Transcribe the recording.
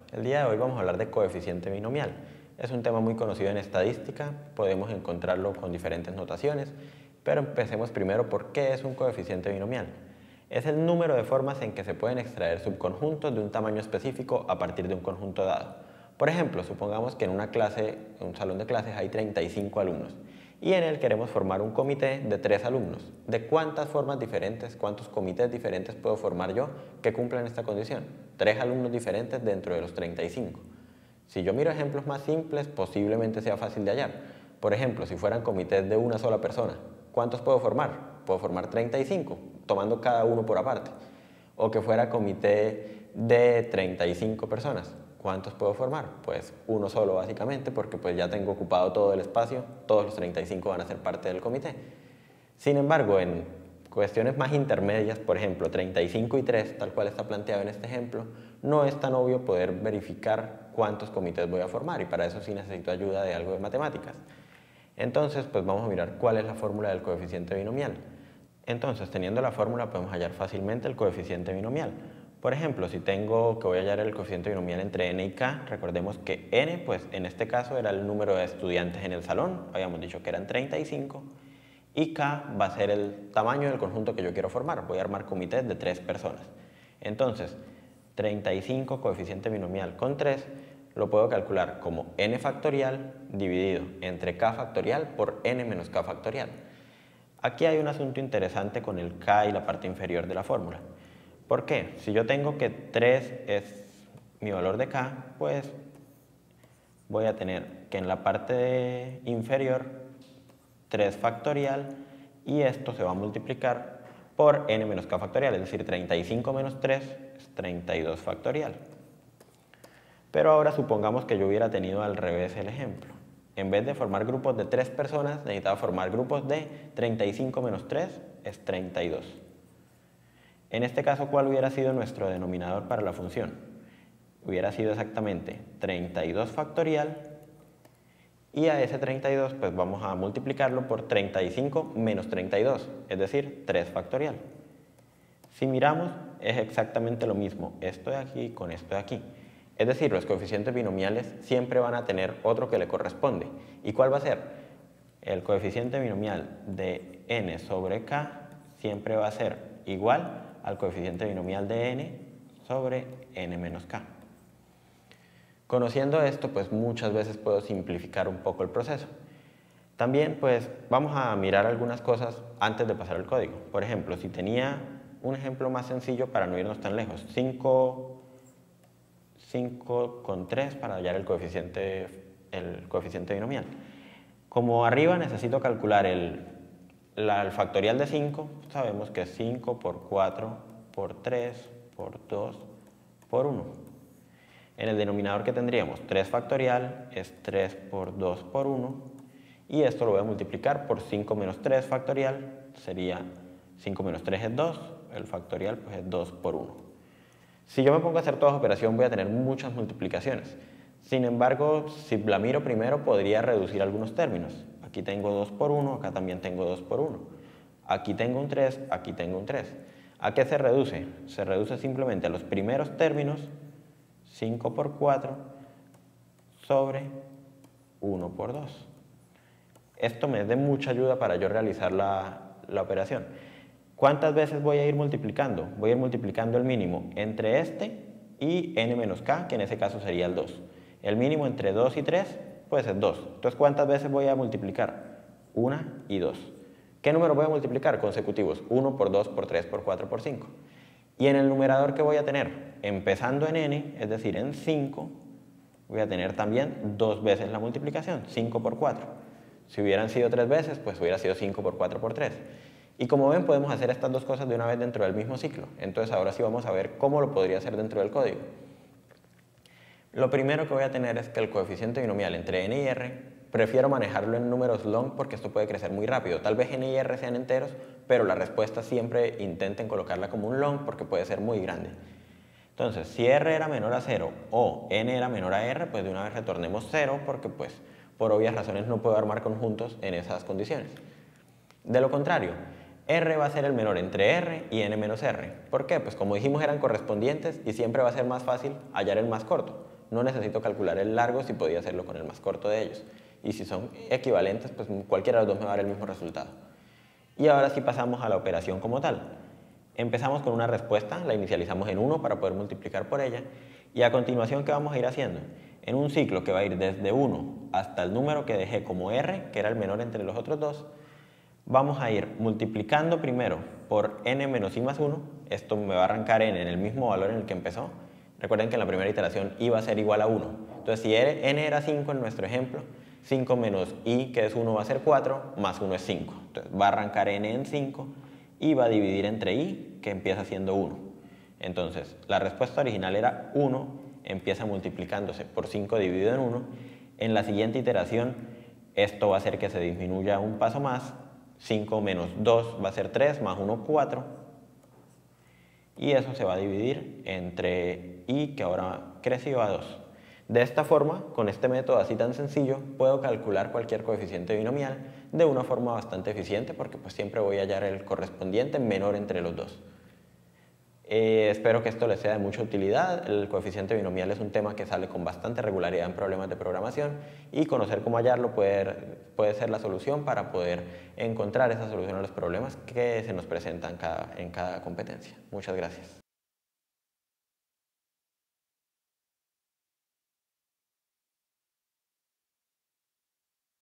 El día de hoy vamos a hablar de coeficiente binomial. Es un tema muy conocido en estadística, podemos encontrarlo con diferentes notaciones, pero empecemos primero por qué es un coeficiente binomial. Es el número de formas en que se pueden extraer subconjuntos de un tamaño específico a partir de un conjunto dado. Por ejemplo, supongamos que en una clase, en un salón de clases hay 35 alumnos y en él queremos formar un comité de 3 alumnos. ¿De cuántas formas diferentes, cuántos comités diferentes puedo formar yo que cumplan esta condición? 3 alumnos diferentes dentro de los 35. Si yo miro ejemplos más simples, posiblemente sea fácil de hallar. Por ejemplo, si fueran comités de una sola persona, ¿cuántos puedo formar? Puedo formar 35, tomando cada uno por aparte. O que fuera comité de 35 personas. ¿Cuántos puedo formar? Pues uno solo básicamente, porque pues ya tengo ocupado todo el espacio, todos los 35 van a ser parte del comité. Sin embargo, en cuestiones más intermedias, por ejemplo, 35 y 3, tal cual está planteado en este ejemplo, no es tan obvio poder verificar cuántos comités voy a formar y para eso sí necesito ayuda de algo de matemáticas. Entonces, pues vamos a mirar cuál es la fórmula del coeficiente binomial. Entonces, teniendo la fórmula podemos hallar fácilmente el coeficiente binomial. Por ejemplo, si tengo que voy a hallar el coeficiente binomial entre n y k, recordemos que n, pues en este caso era el número de estudiantes en el salón, habíamos dicho que eran 35, y k va a ser el tamaño del conjunto que yo quiero formar, voy a armar comités de 3 personas. Entonces, 35 coeficiente binomial con 3 lo puedo calcular como n factorial dividido entre k factorial por n menos k factorial. Aquí hay un asunto interesante con el k y la parte inferior de la fórmula. ¿Por qué? Si yo tengo que 3 es mi valor de k, pues voy a tener que en la parte inferior 3 factorial y esto se va a multiplicar por n menos k factorial, es decir, 35 menos 3 es 32 factorial. Pero ahora supongamos que yo hubiera tenido al revés el ejemplo. En vez de formar grupos de 3 personas, necesitaba formar grupos de 35 menos 3 es 32. En este caso, ¿cuál hubiera sido nuestro denominador para la función? Hubiera sido exactamente 32 factorial y a ese 32 pues vamos a multiplicarlo por 35 menos 32, es decir, 3 factorial. Si miramos, es exactamente lo mismo esto de aquí con esto de aquí. Es decir, los coeficientes binomiales siempre van a tener otro que le corresponde. ¿Y cuál va a ser? El coeficiente binomial de n sobre k siempre va a ser igual al coeficiente binomial de n sobre n menos k. Conociendo esto, pues muchas veces puedo simplificar un poco el proceso. También, pues, vamos a mirar algunas cosas antes de pasar al código. Por ejemplo, si tenía un ejemplo más sencillo para no irnos tan lejos, 5 con 3 para hallar el coeficiente binomial. Como arriba necesito calcular el factorial de 5, sabemos que es 5 por 4 por 3 por 2 por 1. En el denominador que tendríamos 3 factorial es 3 por 2 por 1 y esto lo voy a multiplicar por 5 menos 3 factorial, sería 5 menos 3 es 2, el factorial pues es 2 por 1. Si yo me pongo a hacer toda esa operación voy a tener muchas multiplicaciones. Sin embargo, si la miro primero podría reducir algunos términos. Aquí tengo 2 por 1, acá también tengo 2 por 1. Aquí tengo un 3, aquí tengo un 3. ¿A qué se reduce? Se reduce simplemente a los primeros términos, 5 por 4 sobre 1 por 2. Esto me es de mucha ayuda para yo realizar la operación. ¿Cuántas veces voy a ir multiplicando? Voy a ir multiplicando el mínimo entre este y n menos k, que en ese caso sería el 2. El mínimo entre 2 y 3, pues es 2. Entonces, ¿cuántas veces voy a multiplicar? 1 y 2. ¿Qué número voy a multiplicar? Consecutivos. 1 por 2 por 3 por 4 por 5. Y en el numerador que voy a tener, empezando en n, es decir, en 5, voy a tener también 2 veces la multiplicación, 5 por 4. Si hubieran sido 3 veces, pues hubiera sido 5 por 4 por 3. Y como ven, podemos hacer estas dos cosas de una vez dentro del mismo ciclo. Entonces ahora sí vamos a ver cómo lo podría hacer dentro del código. Lo primero que voy a tener es que el coeficiente binomial entre n y r, prefiero manejarlo en números long porque esto puede crecer muy rápido. Tal vez n y r sean enteros, pero la respuesta siempre intenten colocarla como un long porque puede ser muy grande. Entonces, si r era menor a 0 o n era menor a r, pues de una vez retornemos 0 porque pues por obvias razones no puedo armar conjuntos en esas condiciones. De lo contrario, R va a ser el menor entre R y N menos R. ¿Por qué? Pues como dijimos eran correspondientes y siempre va a ser más fácil hallar el más corto. no necesito calcular el largo si podía hacerlo con el más corto de ellos. Y si son equivalentes, pues cualquiera de los dos me va a dar el mismo resultado. Y ahora sí pasamos a la operación como tal. Empezamos con una respuesta, la inicializamos en 1 para poder multiplicar por ella, y a continuación, ¿qué vamos a ir haciendo? En un ciclo que va a ir desde 1 hasta el número que dejé como r, que era el menor entre los otros dos, vamos a ir multiplicando primero por n menos i más 1, esto me va a arrancar n en el mismo valor en el que empezó. Recuerden que en la primera iteración i va a ser igual a 1, entonces si n era 5 en nuestro ejemplo, 5 menos i, que es 1, va a ser 4, más 1 es 5. Entonces va a arrancar n en 5 y va a dividir entre i, que empieza siendo 1. Entonces, la respuesta original era 1, empieza multiplicándose por 5 dividido en 1. En la siguiente iteración, esto va a hacer que se disminuya un paso más. 5 menos 2 va a ser 3, más 1, 4. Y eso se va a dividir entre i, que ahora creció, a 2. De esta forma, con este método así tan sencillo, puedo calcular cualquier coeficiente binomial de una forma bastante eficiente porque pues siempre voy a hallar el correspondiente menor entre los dos. Espero que esto les sea de mucha utilidad. El coeficiente binomial es un tema que sale con bastante regularidad en problemas de programación y conocer cómo hallarlo puede ser la solución para poder encontrar esa solución a los problemas que se nos presentan en cada competencia. Muchas gracias.